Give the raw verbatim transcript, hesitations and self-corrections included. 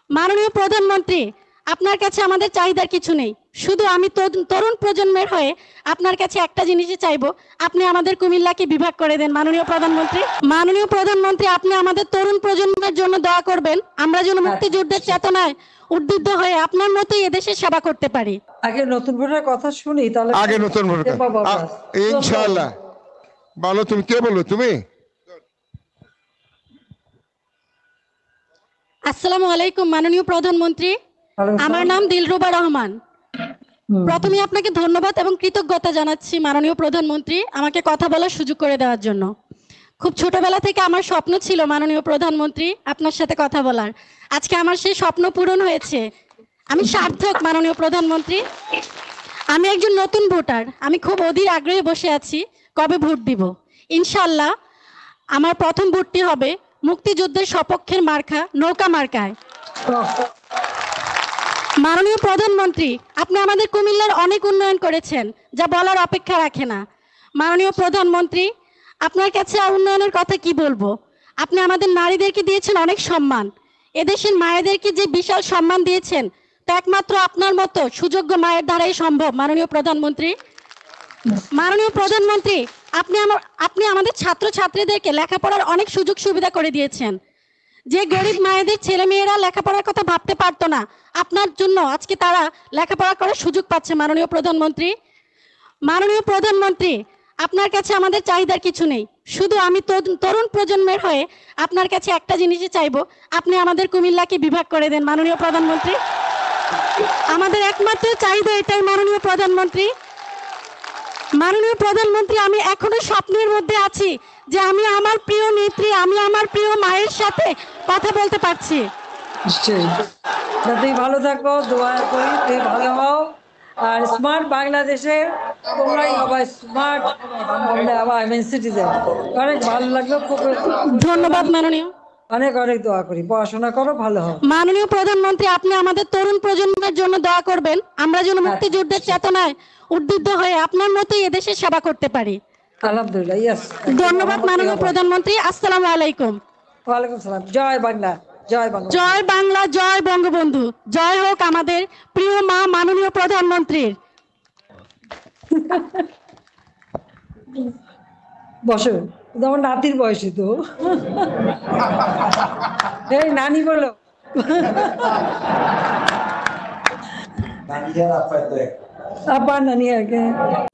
মাননীয় প্রধানমন্ত্রী, আপনার কাছে আমাদের চাহিদার কিছু নেই, শুধু আমি তরুণ প্রজন্মের হয়ে আপনার কাছে একটা জিনিসই চাইবো, আপনি আমাদের কুমিল্লাকে বিভাগ করে দেন। মাননীয় প্রধানমন্ত্রী মাননীয় প্রধানমন্ত্রী আপনি আমাদের তরুণ প্রজন্মের জন্য দোয়া করবেন, আমরা যেন মুক্তিযুদ্ধের চেতনায় উদ্বুদ্ধ হয়ে আপনার মতোই এদেশের সেবা করতে পারি। আগে নতুন ভোটার কথা শুনি, তাহলে আগে নতুন ভোটার ইনশাআল্লাহ। বলো তুমি, কে বলবে তুমি? আসসালামু আলাইকুম মাননীয় প্রধানমন্ত্রী, আমার নাম দিলরুবা রহমান। প্রথমে আপনাকে ধন্যবাদ এবং কৃতজ্ঞতা জানাচ্ছি মাননীয় প্রধানমন্ত্রী আমাকে কথা বলার সুযোগ করে দেওয়ার জন্য। খুব ছোটবেলা থেকে আমার স্বপ্ন ছিল মাননীয় প্রধানমন্ত্রী আপনার সাথে কথা বলার, আজকে আমার সেই স্বপ্ন পূরণ হয়েছে। আমি সার্থক মাননীয় প্রধানমন্ত্রী। আমি একজন নতুন ভোটার, আমি খুব অধীর আগ্রহে বসে আছি কবে ভোট দিব। ইনশাআল্লাহ আমার প্রথম ভোটটি হবে মুক্তিযুদ্ধের সপক্ষের মার্কা নৌকা মার্কায়। মাননীয় প্রধানমন্ত্রী আপনি আমাদের কুমিল্লার অনেক উন্নয়ন করেছেন, যা বলার অপেক্ষা রাখে না। মাননীয় প্রধানমন্ত্রী আপনার কাছে উন্নয়নের কথা কি বলবো, আপনি আমাদের নারীদেরকে দিয়েছেন অনেক সম্মান, এদেশের মায়েদেরকে যে বিশাল সম্মান দিয়েছেন তা একমাত্র আপনার মতো সুযোগ্য মায়ের দ্বারাই সম্ভব। মাননীয় প্রধানমন্ত্রী মাননীয় প্রধানমন্ত্রী আপনি আমার আপনি আমাদের ছাত্র ছাত্রীদেরকে লেখাপড়ার অনেক সুযোগ সুবিধা করে দিয়েছেন, যে গরিব মায়েদের ছেলে মেয়েরা লেখাপড়ার কথা ভাবতে পারতো না, আপনার জন্য আজকে তারা লেখাপড়া করার সুযোগ পাচ্ছে। মাননীয় প্রধানমন্ত্রী মাননীয় প্রধানমন্ত্রী আপনার কাছে আমাদের চাহিদার কিছু নেই, শুধু আমি তরুণ প্রজন্মের হয়ে আপনার কাছে একটা জিনিসই চাইবো, আপনি আমাদের কুমিল্লাকে বিভাগ করে দেন। মাননীয় প্রধানমন্ত্রী আমাদের একমাত্র চাহিদা এটাই। মাননীয় প্রধানমন্ত্রী মাননীয় প্রধানমন্ত্রী আমি এখনো স্বপ্নের মধ্যে আছি যে আমি আমার প্রিয় নেত্রী, আমি আমার প্রিয় মায়ের সাথে কথা বলতে পারছি। তুই ভালো থাকো, দোয়া করি তুই ভালো হও, আর স্মার্ট বাংলাদেশে তোমরাই সবাই স্মার্ট সিটিজেন। অনেক ভালো লাগলো, খুব ধন্যবাদ মাননীয়, অনেক অনেক দোয়া করি, পড়াশোনা করো, ভালো হও। মাননীয় প্রধানমন্ত্রী আপনি আমাদের তরুণ প্রজন্মের জন্য দোয়া করবেন, আমরা যেন মুক্তিযুদ্ধের চেতনায় উদ্বুদ্ধ হয়ে আপনার মতোই এদেশের সেবা করতে পারি। আলহামদুলিল্লাহ, ইয়েস। ধন্যবাদ মাননীয় প্রধানমন্ত্রী, আসসালামু আলাইকুম। ওয়ালাইকুম সালাম। জয় বাংলা, জয় বাংলা, জয় বাংলা, জয় বঙ্গবন্ধু, জয় হোক আমাদের প্রিয় মা মাননীয় প্রধানমন্ত্রীর। বসো, তোমার নাতির বয়সী তো। এই নানি বলো। আপা নানি আগে।